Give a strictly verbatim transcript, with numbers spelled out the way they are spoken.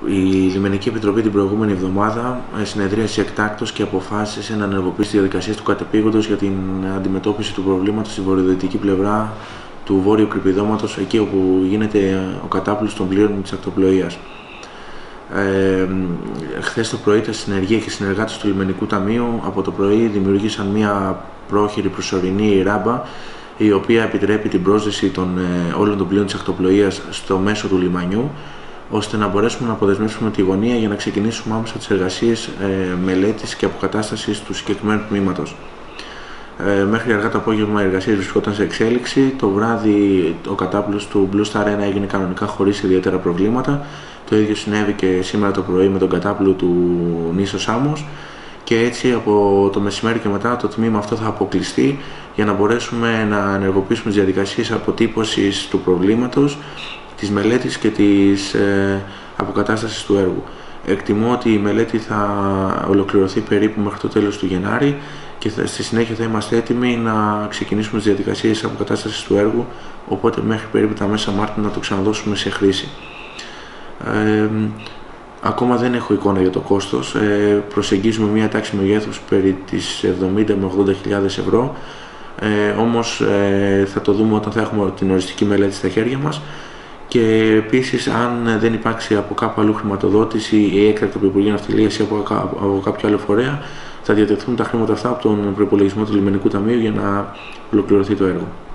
Η Λιμενική Επιτροπή την προηγούμενη εβδομάδα συνεδρίασε εκτάκτως και αποφάσισε να ενεργοποιήσει τη διαδικασία του κατεπήγοντος για την αντιμετώπιση του προβλήματος στη βορειοδυτική πλευρά του βόρειου κρυπηδώματος, εκεί όπου γίνεται ο κατάπλους των πλοίων της ακτοπλοείας. Ε, χθες το πρωί τα συνεργεία και συνεργάτες του Λιμενικού Ταμείου από το πρωί δημιουργήσαν μια πρόχειρη προσωρινή ράμπα, η οποία επιτρέπει την πρόσδεση των, ε, όλων των πλοίων της ακτοπλοείας στο μέσο του λιμανιού, ώστε να μπορέσουμε να αποδεσμεύσουμε τη γωνία για να ξεκινήσουμε άμεσα τις εργασίες ε, μελέτης και αποκατάστασης του συγκεκριμένου τμήματος. Ε, μέχρι αργά το απόγευμα οι εργασίες βρισκόταν σε εξέλιξη. Το βράδυ ο κατάπλος του Blue Star ένα έγινε κανονικά χωρίς ιδιαίτερα προβλήματα. Το ίδιο συνέβη και σήμερα το πρωί με τον κατάπλο του νήσου Σάμος. Και έτσι από το μεσημέρι και μετά το τμήμα αυτό θα αποκλειστεί για να μπορέσουμε να ενεργοποιήσουμε τις διαδικασίες αποτύπωσης του προβλήματος, της μελέτης και της ε, αποκατάστασης του έργου. Εκτιμώ ότι η μελέτη θα ολοκληρωθεί περίπου μέχρι το τέλος του Γενάρη και θα, στη συνέχεια θα είμαστε έτοιμοι να ξεκινήσουμε τις διαδικασίες αποκατάστασης του έργου, οπότε μέχρι περίπου τα μέσα Μάρτιο να το ξαναδώσουμε σε χρήση. Ε, ακόμα δεν έχω εικόνα για το κόστος. Ε, προσεγγίζουμε μια τάξη μεγέθους περί τις εβδομήντα με ογδόντα χιλιάδες ευρώ, ε, όμως ε, θα το δούμε όταν θα έχουμε την οριστική μελέτη στα χέρια μας. Και επίσης, αν δεν υπάρξει από κάπου αλλού χρηματοδότηση ή έκτακτα από Υπουργείο Ναυτιλίας ή από, από κάποιο άλλο φορέα, θα διατεθούν τα χρήματα αυτά από τον προϋπολογισμό του Λιμενικού Ταμείου για να ολοκληρωθεί το έργο.